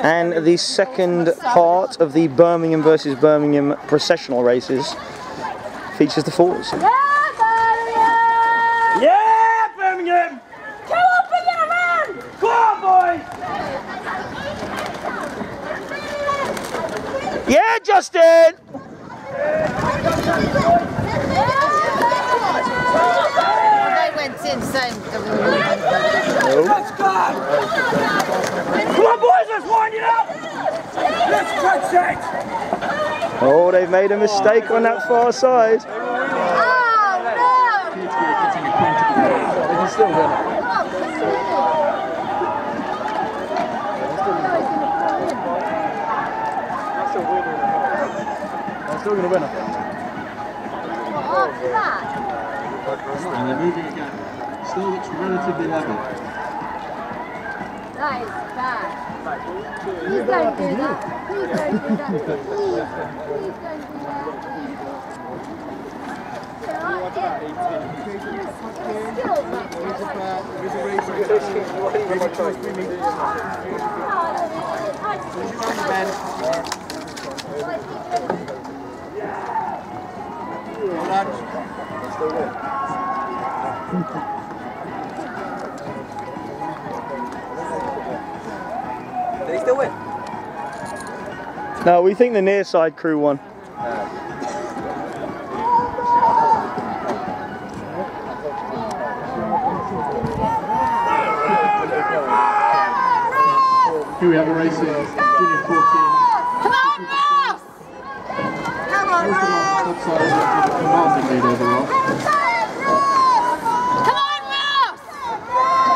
And the second part of the Birmingham versus Birmingham processional races features the fours. Yeah, Birmingham! Yeah, Birmingham! Come on, bring it around! Go on, boys! Yeah, Justin! They went in saying Let's go! Come on, boys, let's wind it up! Let's catch it! Oh, they've made a mistake on that far side. Oh, no! They can still win it. They're still going to win it. After that? And they're moving again. Still looks relatively level. That is bad. Please don't do that. Please don't do that. Please. Please don't do that. Did he still win? No, we think the near side crew won. Here we have a race in Junior 14. Come on, Ross! Come on, Ross! Commanding lead over